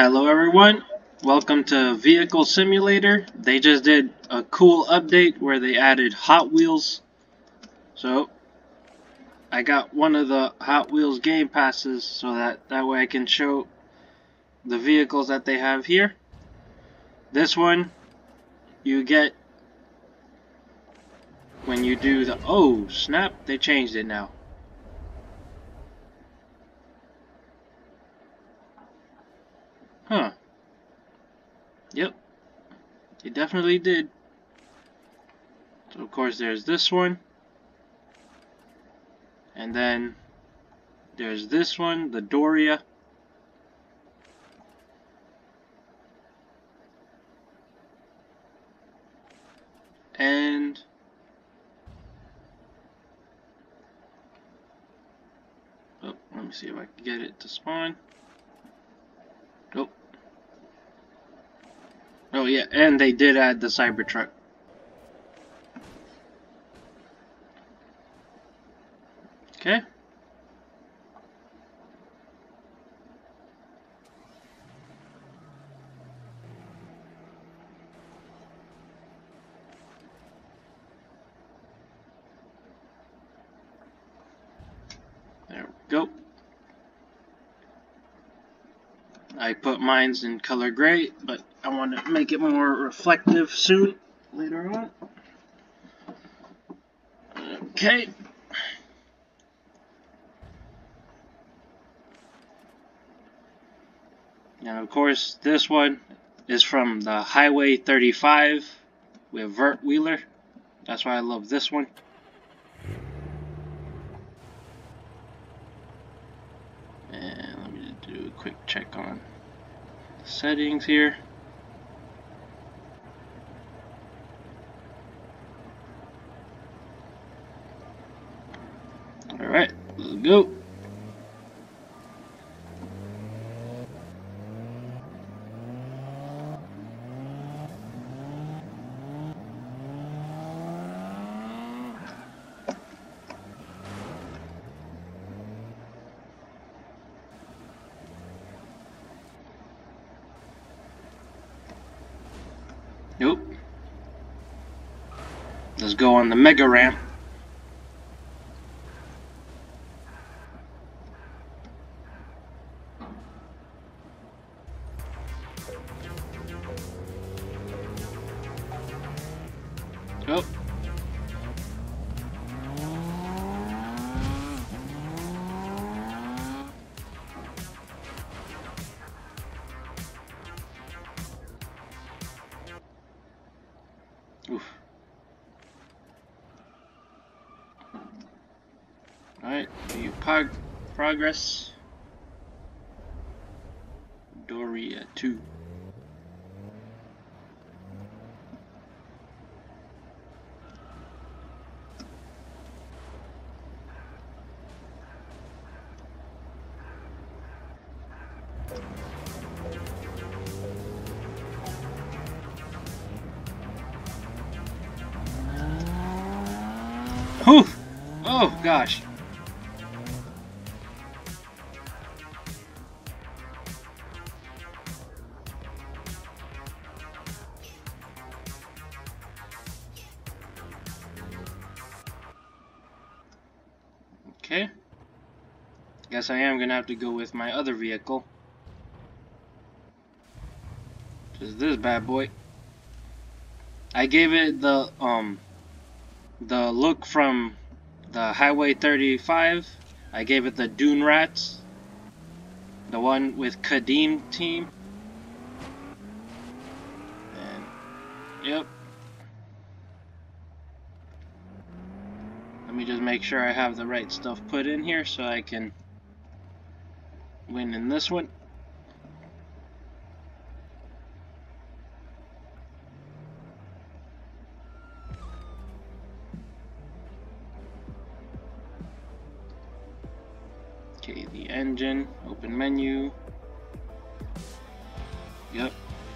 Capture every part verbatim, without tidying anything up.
Hello everyone, welcome to Vehicle Simulator. They just did a cool update where they added Hot Wheels. So I got one of the Hot Wheels game passes so that that way I can show the vehicles that they have here. This one you get when you do the, oh snap, they changed it now. Huh. Yep, they definitely did. So of course there's this one. And then there's this one, the Doria. And oh, let me see if I can get it to spawn. Oh. Oh yeah, and they did add the Cybertruck. Okay. There we go. I put mines in color gray, but I want to make it more reflective soon, later on. Okay. And of course, this one is from the Highway thirty-five with Vert Wheeler. That's why I love this one. And let me just do a quick check on the settings here. Alright, let's go. Nope. Let's go on the mega ramp. Oh. Oof. Alright, view pog progress. Doria two. Whew! Oh gosh. Okay. Guess I am gonna have to go with my other vehicle. Which is this bad boy. I gave it the um the look from the Highway thirty-five. I gave it the Dune Rats, the one with Kadeem team. And yep. Let me just make sure I have the right stuff put in here so I can win in this one. Okay, the engine, open menu. Yep.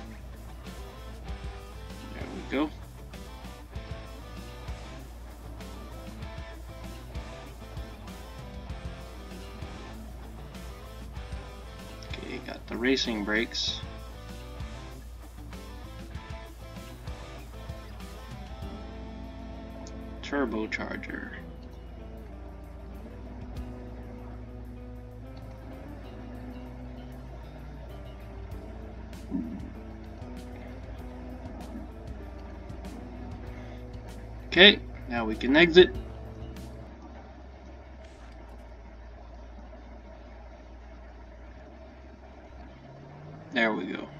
There we go. the racing brakes. Turbocharger. Okay, now we can exit. There we go.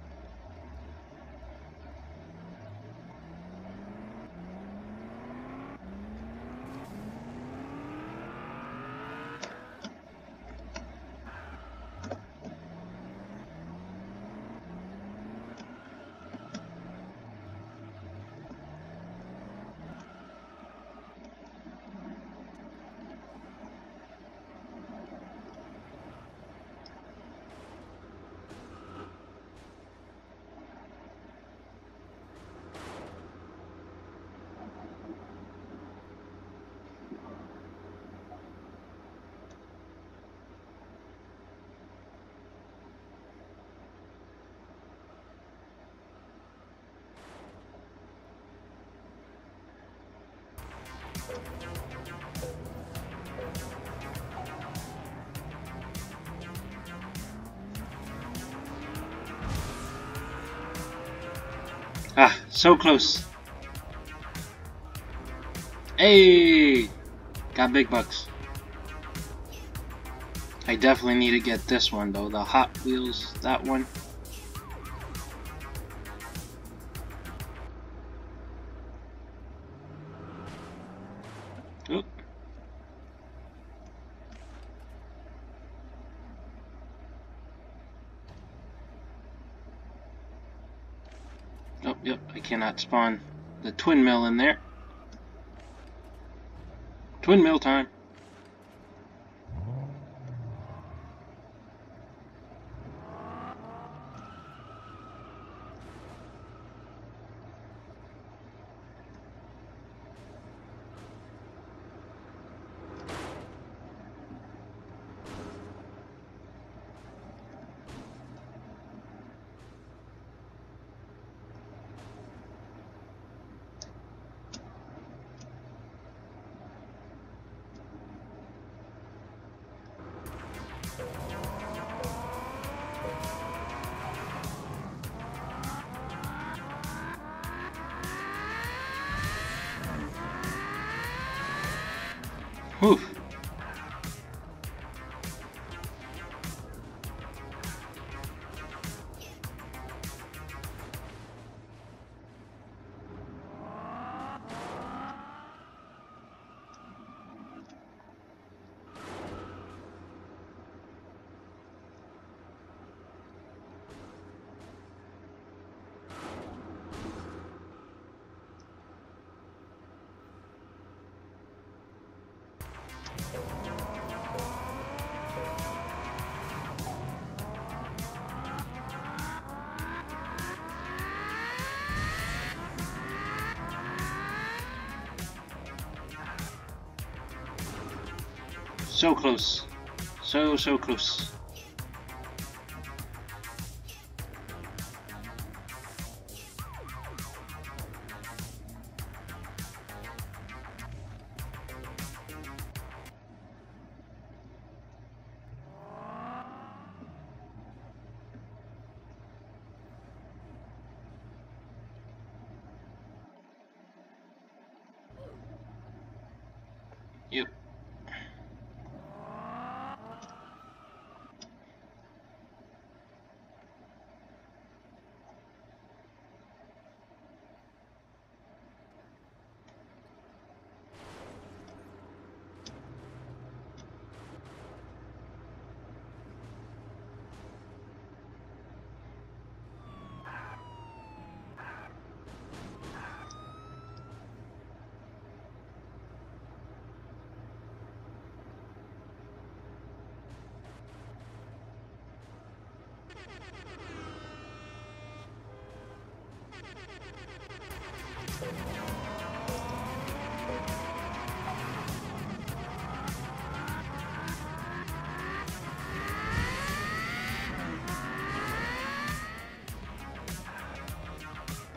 Ah, so close. Hey! Got big bucks. I definitely need to get this one though, the Hot Wheels, that one. Oh. Oh, yep, I cannot spawn the twin mill in there. Twin mill time. Whew. So close. So, so close. Yep.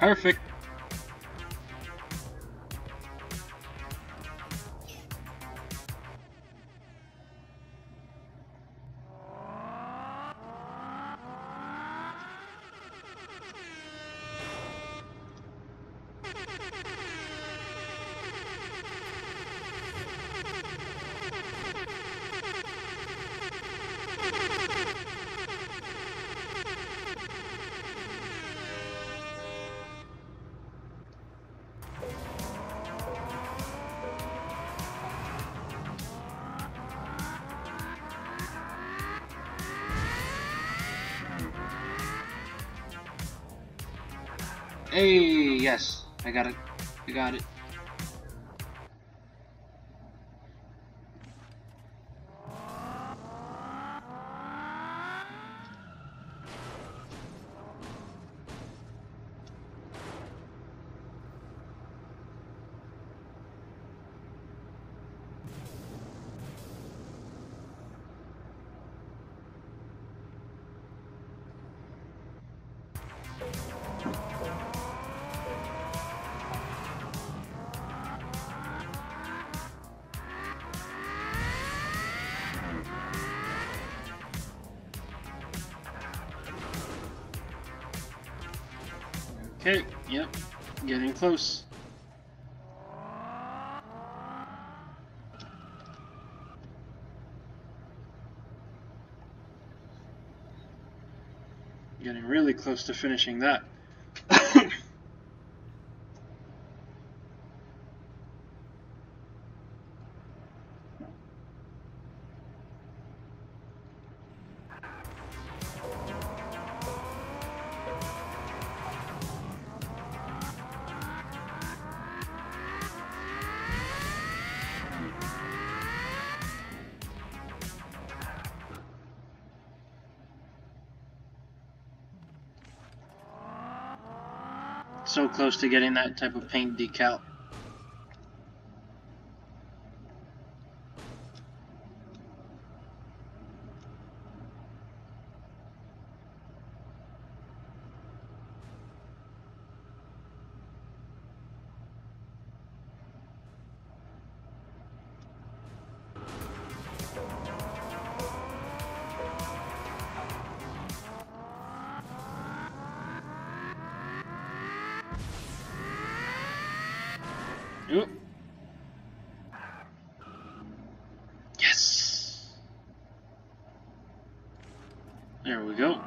Perfect. Hey, yes, I got it. I got it. Okay, yep, getting close. Getting really close to finishing that. So close to getting that type of paint decal. Oop. Yes. There we go.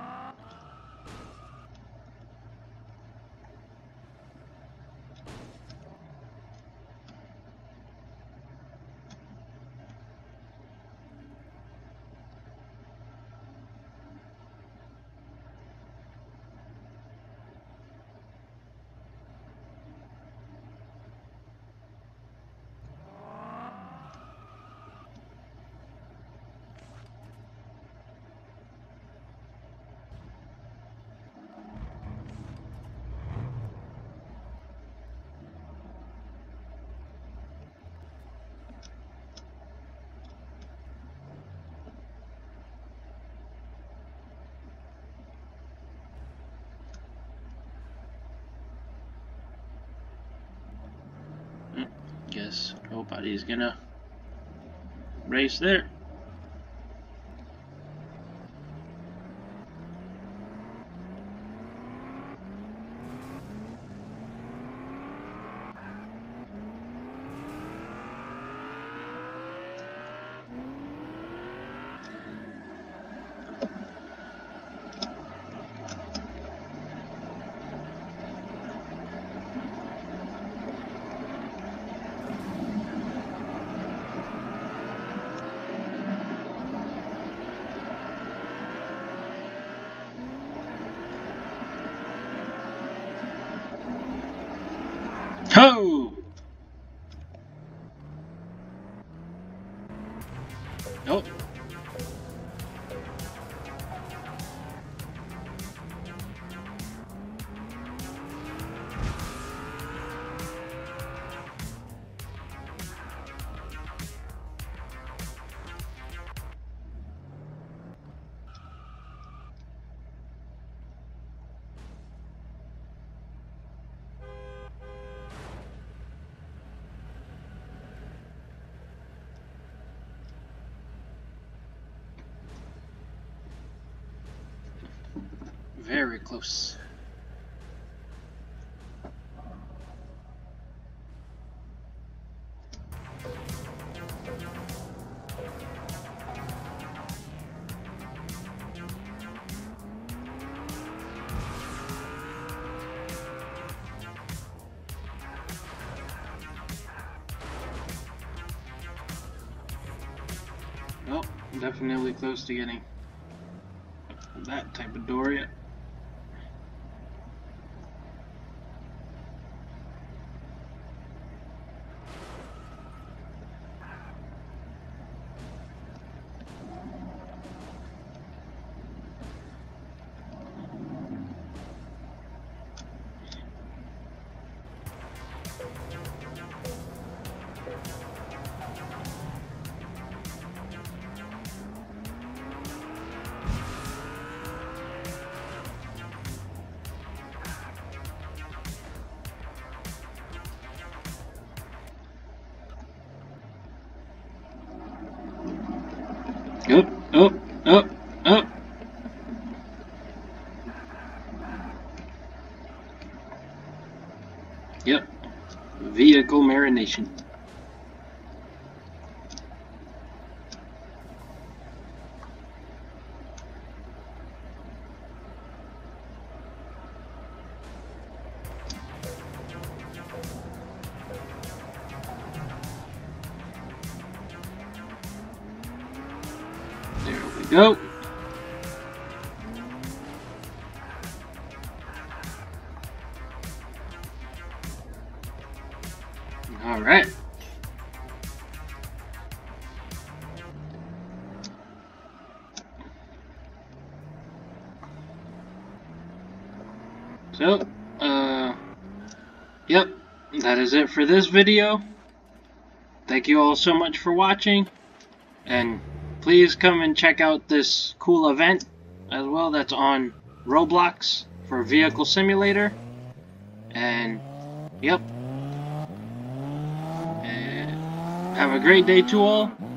Guess nobody's gonna race there. Very close. Oh, definitely close to getting that type of door yet. Up, up, up, up. Yep. Vehicle marination. There we go. All right. So, uh, yep, that is it for this video. Thank you all so much for watching, and please come and check out this cool event as well that's on Roblox for Vehicle Simulator. And, yep, and have a great day to all.